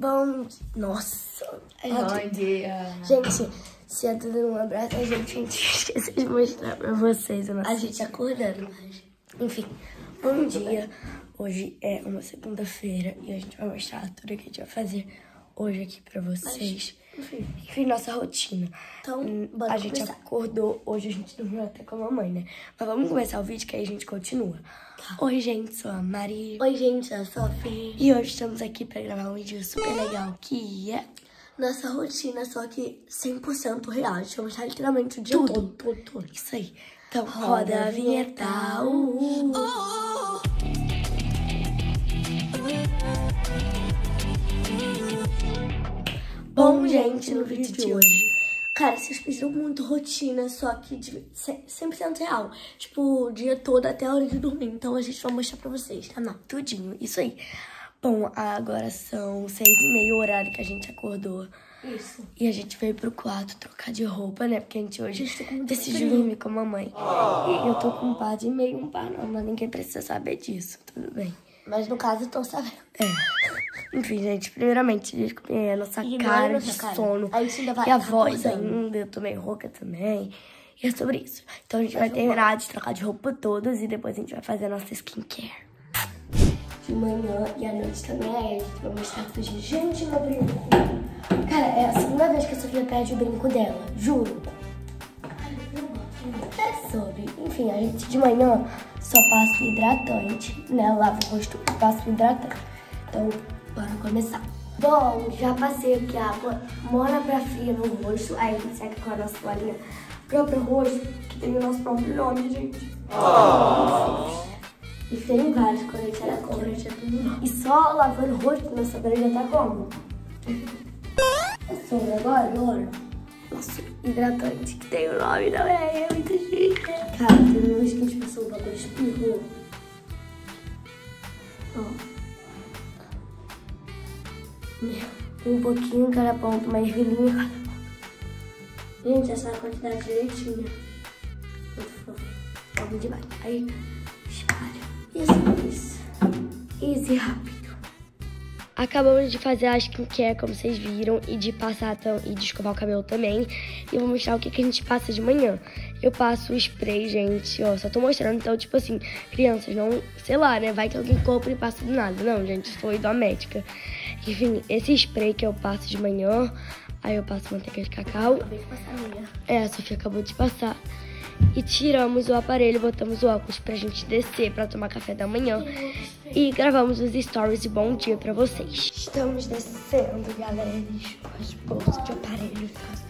Nossa. Bom dia. Gente, se a Duda não abraça a gente esquece de mostrar pra vocês a gente acordando. Enfim, bom dia. Hoje é uma segunda-feira e a gente vai mostrar tudo que a gente vai fazer hoje aqui pra vocês. Enfim, nossa rotina. Então, a gente acordou, hoje a gente dormiu até com a mamãe, né? Mas vamos começar o vídeo que aí a gente continua. Tá. Oi, gente, sou a Maria. Oi, gente, eu sou a Fê. E hoje estamos aqui pra gravar um vídeo super legal, que é nossa rotina, só que 100% real. A gente vai mostrar literalmente o dia tudo. todo. Isso aí. Então, roda a vinheta. Bom, gente, no vídeo de hoje, cara, vocês pediram muito rotina, só que 100% real. Tipo, o dia todo até a hora de dormir. Então, a gente vai mostrar pra vocês, tá? Não, tudinho, isso aí. Bom, agora são 6h30, o horário que a gente acordou. Isso. E a gente veio pro quarto trocar de roupa, né? Porque a gente hoje decidiu dormir com a mamãe. E eu tô com um par de meio, um par não, mas ninguém precisa saber disso, tudo bem. Mas no caso, eu tô sabendo. Enfim, gente, primeiramente, desculpem a nossa cara de sono. A gente ainda vai e a voz ainda, eu tô meio rouca também. E é sobre isso. Então a gente vai terminar de trocar de roupa todas e depois a gente vai fazer a nossa skincare. De manhã e à noite também, aí a gente vai mostrar pra gente. Gente, meu brinco. Cara, é a segunda vez que a Sofia perde o brinco dela, juro. É sobre. Enfim, a gente de manhã só passa hidratante, né? Lava o rosto e passa hidratante. Então, bora começar. Bom, já passei aqui a água Mona Fria no rosto. Aí a gente seca com a nossa toalhinha próprio rosto, que tem o nosso próprio nome, gente. E tem vários quando a gente era como. E só lavando o rosto, nossa pele já tá como? É sobre agora? Nosso hidratante, que tem o nome também, é muito chique. Cara, tem uma vez que a gente passou um bagulho de espirro. Ó. Um pouquinho em cada ponto, uma ervilhinha em cada ponto. Gente, essa é a quantidade direitinha. Muito fofo. Vamos demais. Aí, espalha. Isso. Easy, rápido. Acabamos de fazer a skincare, como vocês viram, e de passar e de escovar o cabelo também. E eu vou mostrar o que a gente passa de manhã. Eu passo o spray, gente, ó, só tô mostrando. Então, tipo assim, crianças, não, sei lá, né, vai que alguém compra e passa do nada. Não, gente, foi da médica. Enfim, esse spray que eu passo de manhã, aí eu passo manteiga de cacau. Acabei de passar a minha. A Sofia acabou de passar. E tiramos o aparelho, botamos o óculos pra gente descer pra tomar café da manhã. E gravamos os stories de bom dia pra vocês. Estamos descendo, galera, com as bolsas de aparelho.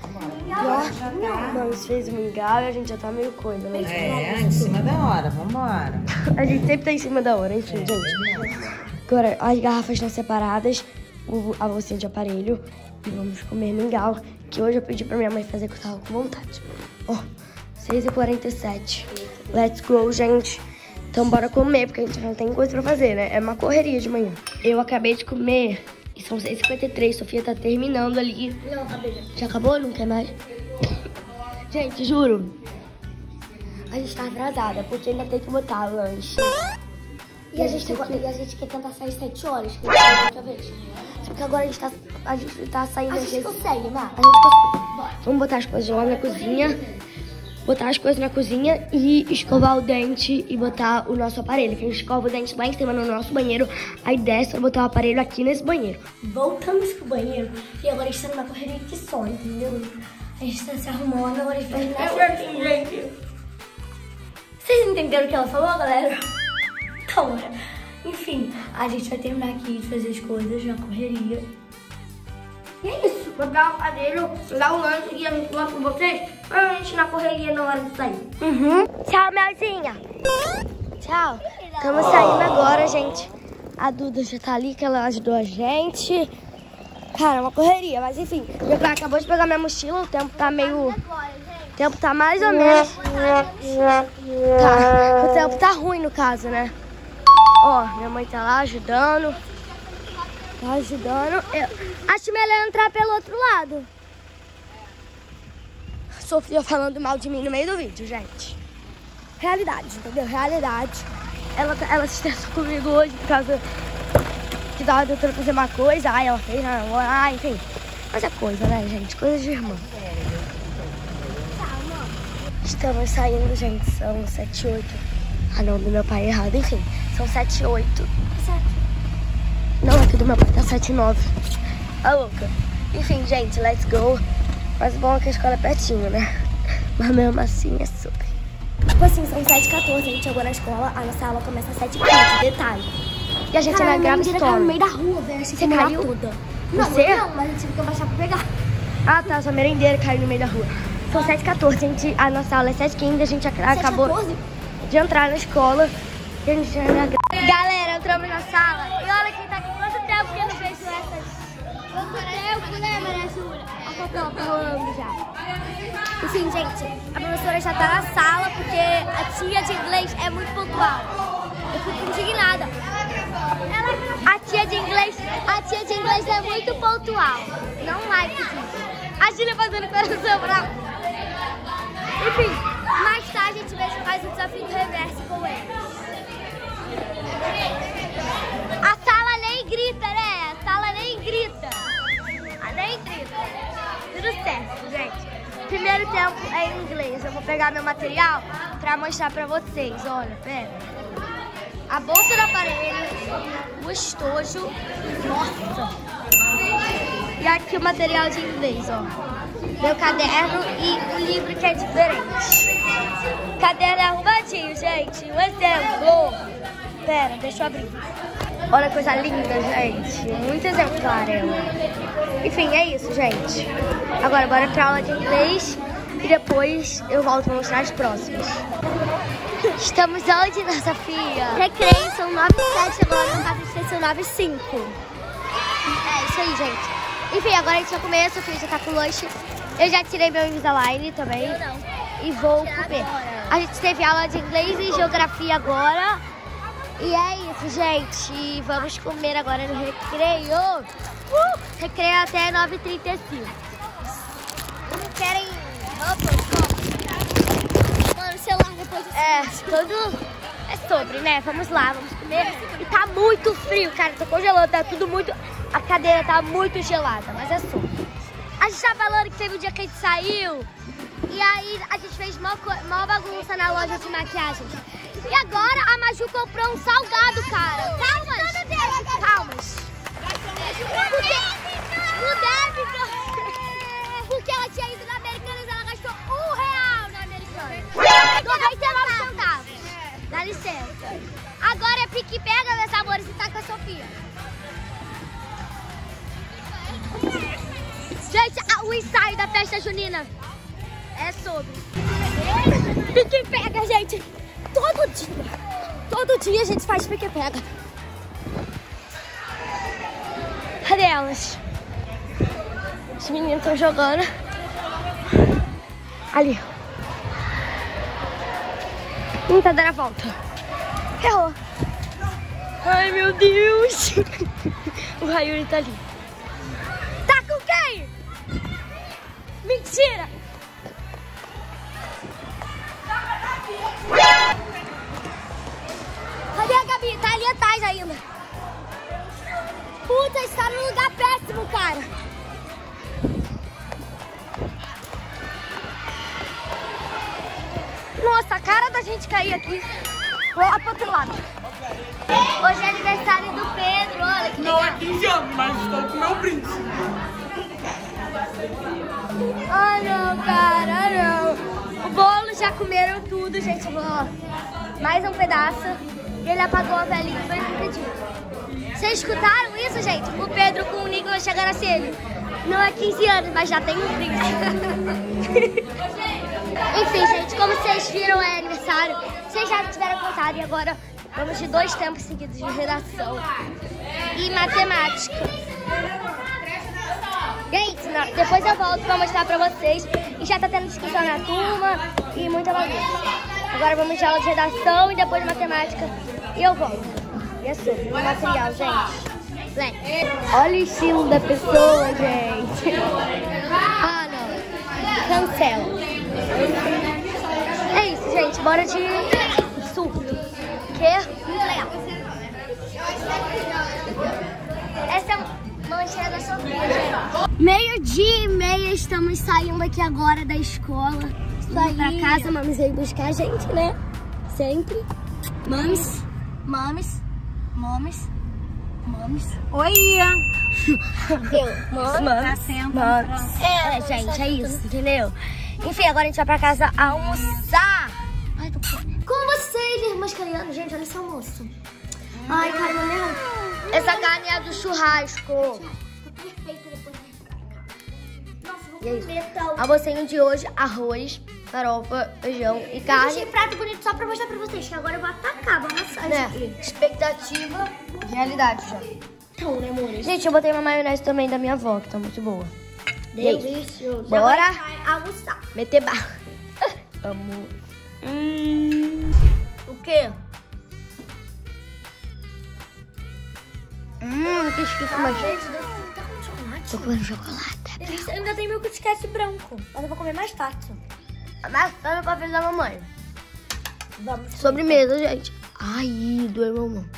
Nós fez um mingau e a gente já tá meio coisa, né? Em cima da hora, vambora. A gente sempre tá em cima da hora, enfim, gente. Agora, as garrafas estão separadas, a bolsinha de aparelho. E vamos comer mingau, que hoje eu pedi pra minha mãe fazer que eu tava com vontade. Ó, 6h47. Let's go, gente. Então bora comer, porque a gente não tem coisa pra fazer, né? É uma correria de manhã. Eu acabei de comer e são 6h53. Sofia tá terminando ali. Não, acabei. Já acabou? Não quer mais? Gente, juro. A gente tá atrasada, porque ainda tem que botar lanche. E a gente quer tentar sair 7 horas, que é outra vez. Só que agora a gente tá saindo... A gente consegue, Mar. A gente consegue. Bora. Vamos botar as coisas lá na cozinha. Botar as coisas na cozinha e escovar o dente e botar o nosso aparelho. Que a gente escova o dente lá em cima no nosso banheiro. Aí desce pra botar o aparelho aqui nesse banheiro. Voltamos pro banheiro e agora a gente tá numa correria de som, entendeu? A gente tá se arrumando, agora a gente vai terminar. gente. Vocês entenderam o que ela falou, galera? Então, enfim, a gente vai terminar aqui de fazer as coisas na correria. E é isso. Botar o aparelho, dar o lanche e a gente volta com vocês. Provavelmente na correria na hora de sair. Tchau, Melzinha. Tchau. Estamos saindo agora, gente. A Duda já tá ali, que ela ajudou a gente. Cara, é uma correria, mas enfim. Eu acabou de pegar minha mochila, o tempo tá meio... O tempo tá mais ou menos... Tá. O tempo tá ruim, no caso, né? Ó, minha mãe tá lá ajudando. Tá ajudando. Acho melhor entrar pelo outro lado. Sofia falando mal de mim no meio do vídeo, gente. Realidade, entendeu? Realidade. Ela se estressou comigo hoje por causa que tava tentando fazer uma coisa, aí ela fez, enfim. Mas é coisa, né, gente? Coisa de irmã. Estamos saindo, gente. São 7, 8. Ah, não, do meu pai é errado. Enfim, são 7, 8. Não, aqui do meu pai tá 7, 9. Ah, louca. Enfim, gente, let's go. Mas o bom é que a escola é pertinho, né? Mas mesmo assim é super. Tipo assim, são 7h14, a gente chegou na escola, a nossa aula começa às 7h15, detalhe. E a gente era grave caiu no meio da rua, velho. Achei que você caiu? toda. Você? Não, mas a gente tive que abaixar pra pegar. Ah, tá, sua merendeira caiu no meio da rua. São 7h14, a nossa aula é 7h15, a gente acabou 7h14? de entrar na escola. E a gente era grave. Galera, entramos na sala. E olha quem tá aqui. Quanto tempo que eu não vejo essas... Quanto tempo, né, Maria Júlia? Não, tá rolando já. Enfim, gente, a professora já tá na sala porque a tia de inglês é muito pontual. Eu fico indignada. A tia de inglês é muito pontual. Não like isso. A Júlia fazendo coração bravo. Enfim, mais tarde a gente faz o desafio do reverso com eles. A sala nem grita, né? A sala nem grita. Nem grita. Tudo certo, gente. Primeiro tempo é em inglês. Eu vou pegar meu material pra mostrar pra vocês. Olha, pera. A bolsa do aparelho, o estojo, nossa. E aqui o material de inglês, ó. Meu caderno e o livro que é diferente. Caderno é arrumadinho, gente. Um exemplo. Pera, deixa eu abrir. Olha que coisa linda, gente. Muito exemplar ela. Enfim, é isso, gente. Agora, bora pra aula de inglês. E depois eu volto pra mostrar as próximas. Estamos onde, nossa filha? Recreio, são 9h07, agora não tá são 9h05. É isso aí, gente. Enfim, agora a gente vai comer, a Sofia já tá com lanche. Eu já tirei meu Invisalign também. Eu não. E vou comer. A gente teve aula de inglês e geografia agora. E é isso, gente. Vamos comer agora no recreio. Recreio até 9h35. Querem roupa? Mano, o celular depois disso. Tudo é sobre, né? Vamos lá, vamos comer. E tá muito frio, cara. Tô congelando, tá tudo muito... A cadeira tá muito gelada, mas é sobre. A gente tá falando que teve um dia que a gente saiu. E aí a gente fez mó bagunça na loja de maquiagem. E agora a Maju comprou um salgado, cara. Calmas. Porque ela tinha ido na Americanas, ela gastou R$1 na Americanas. 99 centavos. Dá licença. Agora é pique pega, meus amores, e tá com a Sofia. Gente, o ensaio da festa junina é sobre. Pique pega, gente. Todo dia a gente faz pique-pega. Cadê elas? Os meninos estão jogando. Ali. Tá dando a volta. Errou. Ai, meu Deus. O Rayuri tá ali. Tá com quem? Mentira. Cadê a Gabi? Tá ali atrás ainda. Puta, está num lugar péssimo, cara. Nossa, a cara da gente cair aqui. Vou lá pro outro lado. Hoje é aniversário do Pedro, olha que legal. Não é 15 anos, mas estou com meu príncipe. Ah, não, cara, não. O bolo já comeram tudo, gente. Ó, mais um pedaço. E ele apagou a velinha, foi o que pediu. Vocês escutaram isso, gente? O Pedro com o Nicolas chegando a ser ele. Não é 15 anos, mas já tem um príncipe. Enfim, gente, como vocês viram, é aniversário. Vocês já tiveram contado e agora vamos de 2 tempos seguidos de redação e matemática. Gente, depois eu volto pra mostrar pra vocês. E já tá tendo discussão na turma e muita bagunça. Agora vamos de aula de redação e depois matemática. E eu volto. E é sobre o material, gente. Vem. Olha o estilo da pessoa, gente. Ah, não. Cancela. É isso, gente. Bora de surto. Que? Muito legal. Essa é a lancheira da Sofia, gente. 12:30, estamos saindo aqui agora da escola. Indo pra casa, Mames veio buscar a gente, né? Sempre. Mames. Oi! Gente, é isso, entendeu? Enfim, agora a gente vai pra casa almoçar. Ai, tô com vocês, irmãs Cariano. Gente, olha esse almoço. Ai, caramba, né? Essa carne é do churrasco. Tá perfeita depois de ficar em casa. Nossa, vou comer tal. Almocinho de hoje, arroz, farofa, feijão e carne. Eu deixei prato bonito só pra mostrar pra vocês, que agora eu vou atacar, vou amassar isso aqui. Expectativa, realidade já. Então, né, amores? Gente, eu botei uma maionese também da minha avó, que tá muito boa. Delicioso. Bora almoçar. Meter barra. Amor. O quê? Que esqueci mais. Tá com chocolate? Tô comendo chocolate. Ainda tem meu Kit branco, mas eu vou comer mais fácil. Amassando pra filha da mamãe. Vamos. Sobremesa, gente. Ai, doeu meu mão.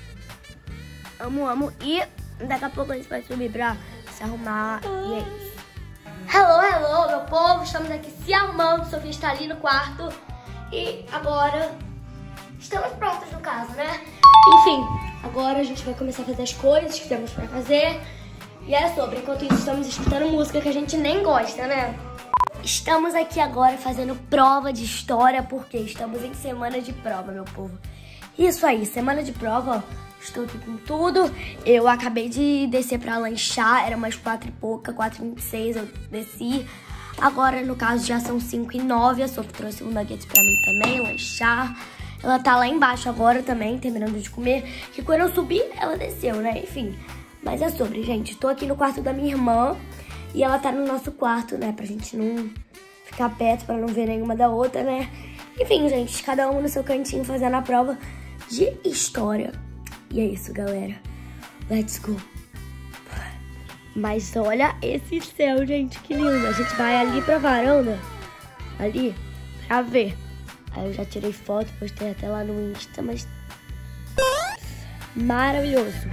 Amo. E daqui a pouco a gente vai subir pra se arrumar. E é isso. Hello, meu povo. Estamos aqui se arrumando. Sofia está ali no quarto. E agora estamos prontos no caso, né? Enfim, agora a gente vai começar a fazer as coisas que temos pra fazer. E é sobre. Enquanto isso, estamos escutando música que a gente nem gosta, né? Estamos aqui agora fazendo prova de história, porque estamos em semana de prova, meu povo. Isso aí, semana de prova, ó. Estou aqui com tudo. Eu acabei de descer pra lanchar, era umas 4 e pouca, 4h26 eu desci. Agora, no caso, já são 5h09, a Sofia trouxe um nugget pra mim também, lanchar. Ela tá lá embaixo agora também, terminando de comer, que quando eu subi, ela desceu, né? Enfim, mas é sobre, gente. Tô aqui no quarto da minha irmã e ela tá no nosso quarto, né? Pra gente não ficar perto, pra não ver nenhuma da outra, né? Enfim, gente, cada um no seu cantinho fazendo a prova de história. E é isso, galera. Let's go. Mas olha esse céu, gente, que lindo. A gente vai ali pra varanda, ali, pra ver. Aí eu já tirei foto, postei até lá no Insta, mas maravilhoso.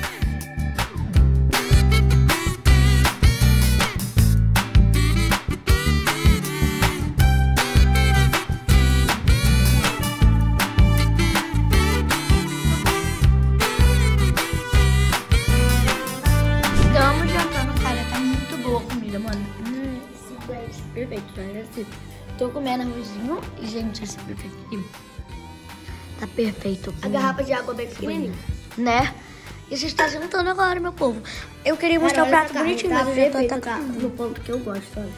Estamos jantando, cara, tá muito boa a comida, mano. Perfeito, tá assim. Tô comendo arrozinho e, gente, esse perfeito aqui tá perfeito. A garrafa de água bem pequenininha, né? E a gente tá jantando agora, meu povo. Eu queria mostrar o prato bonitinho, mas eu já tô no ponto que eu gosto, olha.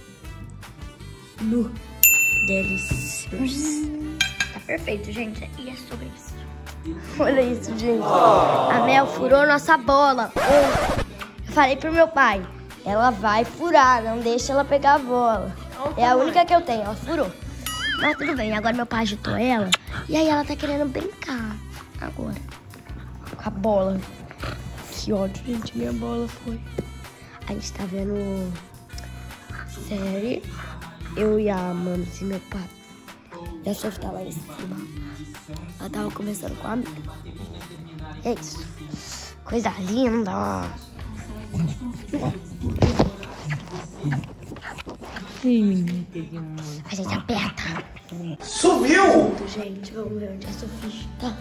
No delicioso. Tá perfeito, gente. E é sobre isso. Olha isso, gente. A Mel furou nossa bola. Eu falei pro meu pai, ela vai furar, não deixa ela pegar a bola. É a única que eu tenho, ela furou. Mas tudo bem, agora meu pai agitou ela. E aí ela tá querendo brincar agora com a bola. Que ódio, gente, minha bola foi. A gente tá vendo série. Eu e a Mames e meu pai. E a Sofia tá lá em cima. Ela tava conversando com a amiga. É isso. Coisa linda. A gente aperta. Sumiu! Gente, vamos ver onde a Sofia está.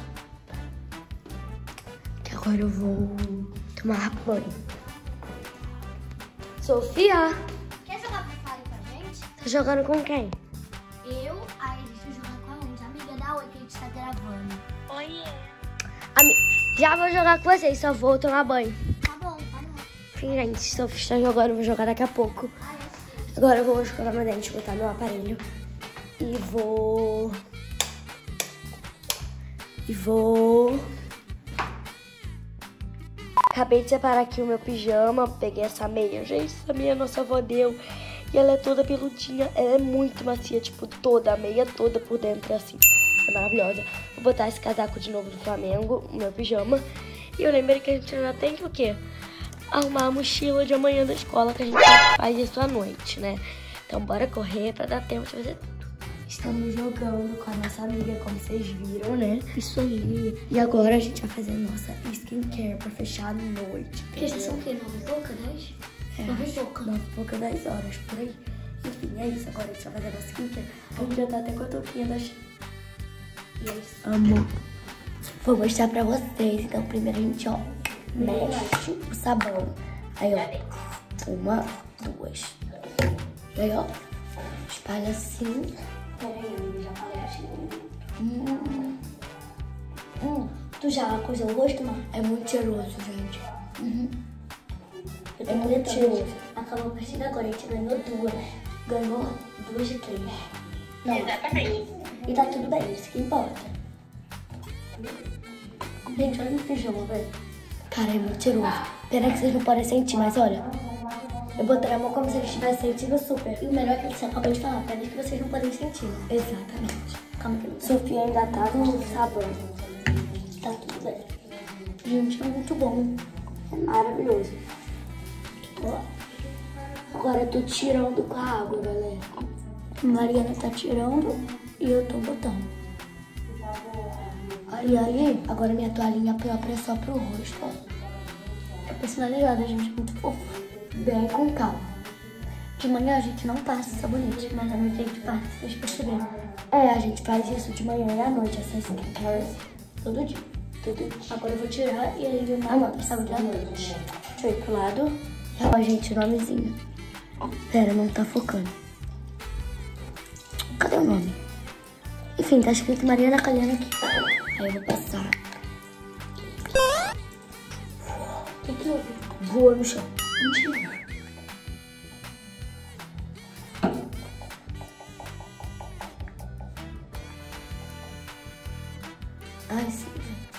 Que agora eu vou tomar banho. Sofia! Quer jogar Free Fire com a gente? Tá jogando com quem? Eu, aí deixa eu jogar com a Anja, amiga da Oi, que a gente tá gravando. Oi. Já vou jogar com vocês, só vou tomar banho. Tá bom. Enfim, gente, Sofia está jogando, eu vou jogar daqui a pouco. Agora eu vou escovar meu dente, botar meu aparelho. E vou... Acabei de separar aqui o meu pijama, peguei essa meia. Gente, essa meia nossa avó deu. E ela é toda peludinha, ela é muito macia, tipo, toda, a meia toda por dentro, assim. É maravilhosa. Vou botar esse casaco de novo do Flamengo, o meu pijama. E eu lembrei que a gente ainda tem que o quê? Arrumar a mochila de amanhã da escola, que a gente faz isso à noite, né? Então bora correr pra dar tempo de fazer tudo. Estamos jogando com a nossa amiga, como vocês viram, né? Isso aí. E agora a gente vai fazer a nossa skincare pra fechar a noite. Porque já são o quê? 9 e pouca, 10? É, 9 e pouca. 9 e pouca, 10 horas, por aí. Enfim, é isso. Agora a gente vai fazer a nossa skincare. A gente já tá até com a touquinha da Shein. E é isso. Amor. Vou mostrar pra vocês. Então, primeiro a gente, ó, mexe o sabão. Aí, ó, 1, 2. E aí, ó, espalha assim. Peraí, eu já falei assim. Tu já coisou o rosto, mano? É muito cheiroso, gente. Eu tô É muito cheiroso. Acabou a partida agora, a gente ganhou 2. Ganhou 2 de 3. Não. Exatamente. E tá tudo bem, isso que importa. Gente, olha no pijama, velho. Cara, é muito cheiroso. Pena que vocês não podem sentir, mas olha. Eu botei a mão como se eles estivessem sentindo super. E o melhor é que você acabou de falar, pena que vocês não podem sentir. Exatamente. Calma que não. Sofia ainda tá no sabão. Tá tudo bem. Gente, é muito bom. É maravilhoso. Ó. Agora eu tô tirando com a água, galera. Mariana tá tirando e eu tô botando. Aí, agora minha toalhinha própria é só pro rosto, ó. É personalizada, gente, muito fofo. Bem com calma. De manhã a gente não passa sabonete, mas à noite a gente passa, vocês perceberam. É, a gente faz isso de manhã e à noite, essa skincare, todo dia. Todo dia. Agora eu vou tirar e aí eu mando saúde à noite. Deixa eu ir pro lado. Ó, gente, o nomezinho. Pera, não tá focando. Cadê o nome? Enfim, tá escrito Mariana Calhana aqui. Aí eu vou passar. O que houve? Voa no chão. Mentira. Ai, sim.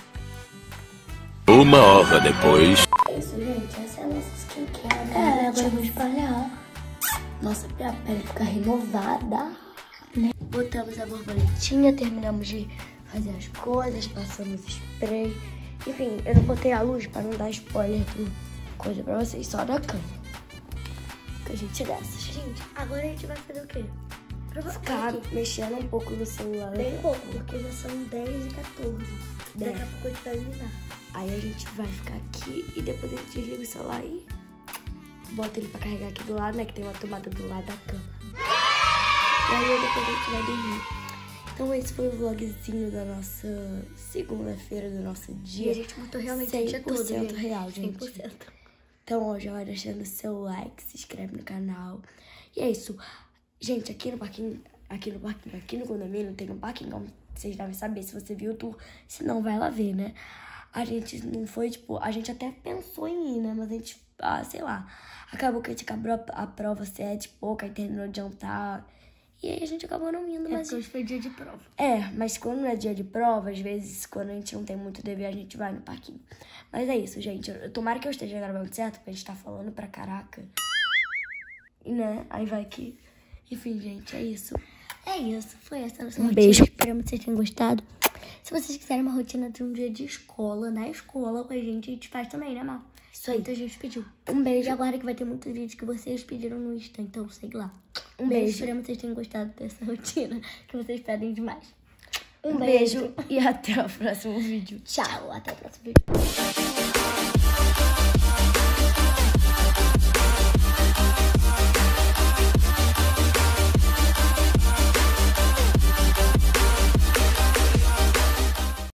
1 hora depois. É isso, gente. Essa é a nossa skincare. Né? Agora eu vou espalhar. Nossa, pra pele ficar renovada. Né? Botamos a borboletinha, terminamos de fazer as coisas, passamos spray. Enfim, eu não botei a luz pra não dar spoiler do coisa pra vocês, só da cama. Que a gente dessas. Gente, agora a gente vai fazer o quê? Ficar mexendo um pouco no celular. Bem pouco, porque já são 10 e 14. Daqui a pouco a gente vai eliminar. Aí a gente vai ficar aqui e depois a gente desliga o celular e bota ele pra carregar aqui do lado, né? Que tem uma tomada do lado da cama. E aí depois a gente vai dormir. Então esse foi o vlogzinho da nossa segunda-feira, do nosso dia. E a gente botou realmente 100% tudo, gente. real, gente. 100%. Então, ó, já vai deixando o seu like, se inscreve no canal. E é isso. Gente, aqui no condomínio tem um parquinho, como vocês devem saber, se você viu o tour, se não vai lá ver, né? A gente não foi, tipo, a gente até pensou em ir, né? Mas a gente, sei lá, acabou que a gente acabou a prova 7 e pouco, aí terminou de jantar. E aí a gente acabou não indo, mas... hoje foi dia de prova. É, mas quando não é dia de prova, às vezes, quando a gente não tem muito dever, a gente vai no parquinho. Mas é isso, gente. Tomara que eu esteja gravando certo, porque a gente tá falando pra caraca. E, né? Aí vai que... Enfim, gente, é isso. É isso, foi essa a nossa Um beijo. Esperamos que vocês tenham gostado. Se vocês quiserem uma rotina de um dia de escola, na escola com a gente faz também, né, Mal? Isso aí. Muita gente pediu. Um beijo. E agora que vai ter muitos vídeos que vocês pediram no Insta, então segue lá. Um beijo. Esperamos que vocês tenham gostado dessa rotina, que vocês pedem demais. Um beijo e até o próximo vídeo. Tchau, até o próximo vídeo.